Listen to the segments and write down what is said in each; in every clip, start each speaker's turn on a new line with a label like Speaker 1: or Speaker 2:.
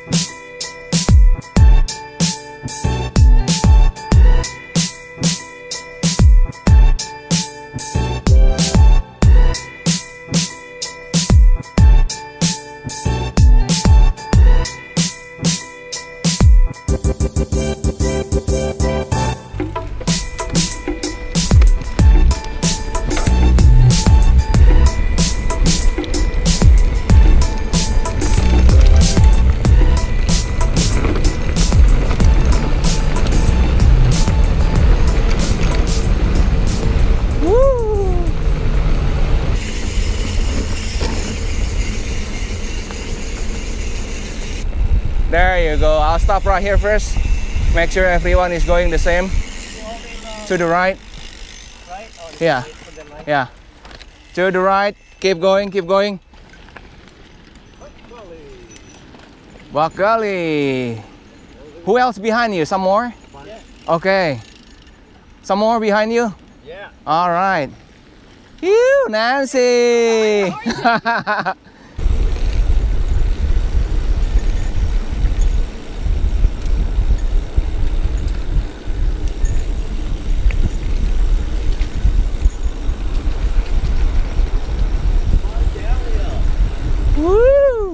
Speaker 1: There you go. I'll stop right here first. Make sure everyone is going the same. To the right.
Speaker 2: Right? Oh,
Speaker 1: Yeah. Yeah. To the right. Keep going. Keep going. Gully. Who else behind you? Some more?
Speaker 2: Yeah.
Speaker 1: Okay. Some more behind you?
Speaker 2: Yeah.
Speaker 1: All right. Phew, Nancy. Woo!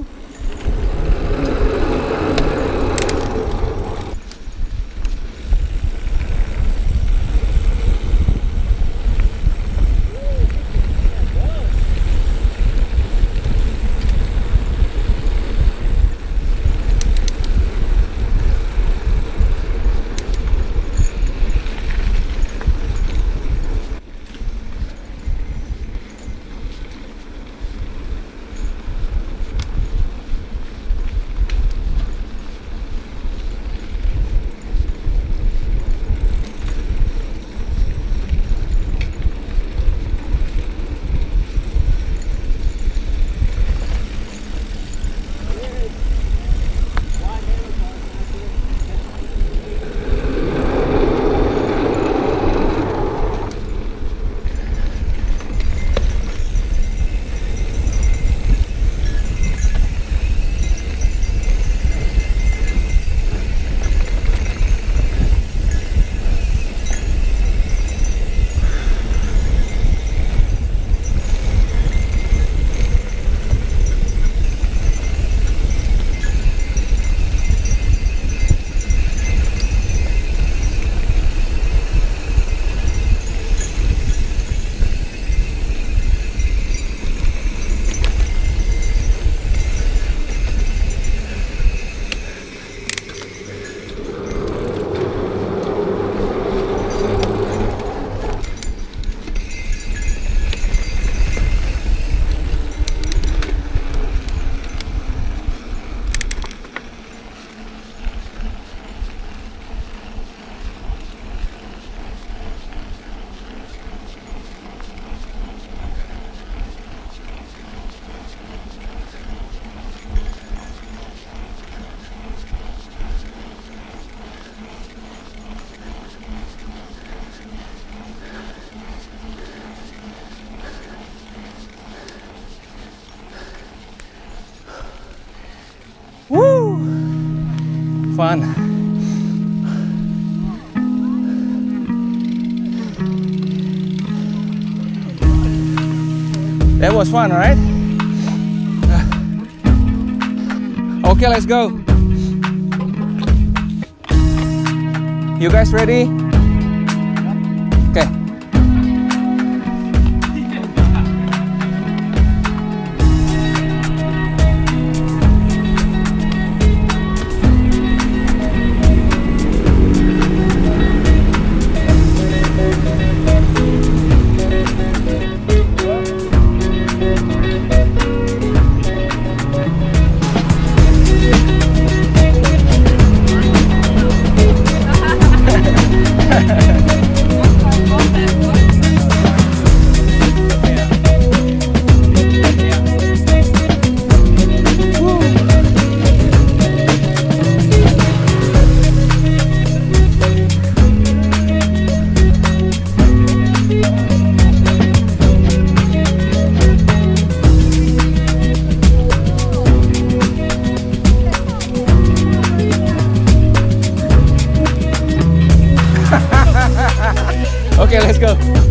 Speaker 1: Woo! Fun. That was fun, right? Okay, let's go. You guys ready? Okay.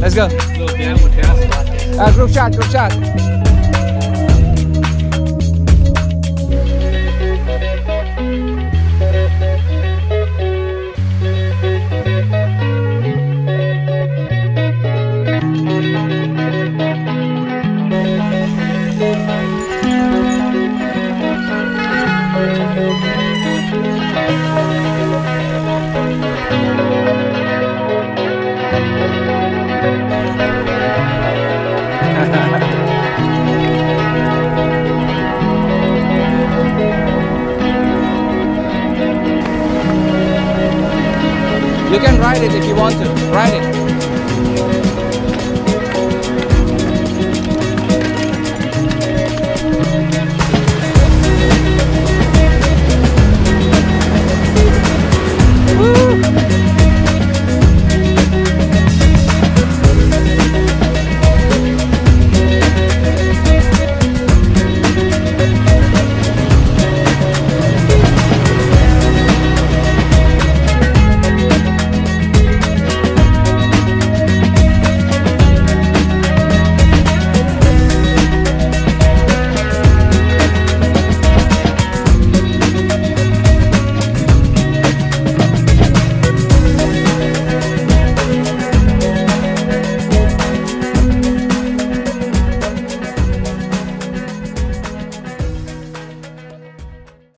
Speaker 1: Let's go.
Speaker 2: Little downward bounce.
Speaker 1: Group shot, group shot. You can ride it if you want to. Ride it.